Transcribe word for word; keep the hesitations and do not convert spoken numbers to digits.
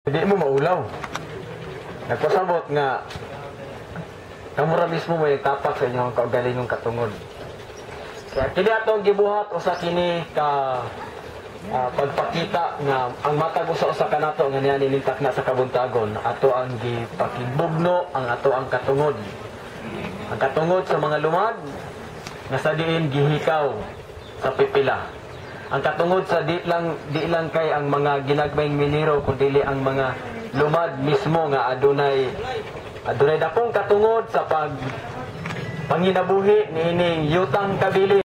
Hindi mo maulaw. Nagpasabot nga kamura mismo may tapak sa inyong kaugalingong katungod. Kaya kini atong gibuhat usa kini ka uh, pagpakita nga ang matag usa-usa kanato nga niya nilintak na sa kabuntagon ato ang gipakibugno ang ato ang katungod. Ang katungod sa mga lumad nga sa diin gihikaw sa pipila. Ang katungod sa di lang di lang kay ang mga ginagmayng minero kundi ang mga lumad mismo nga adunay adunay dakong katungod sa pag panginabuhi niining yutang kabili.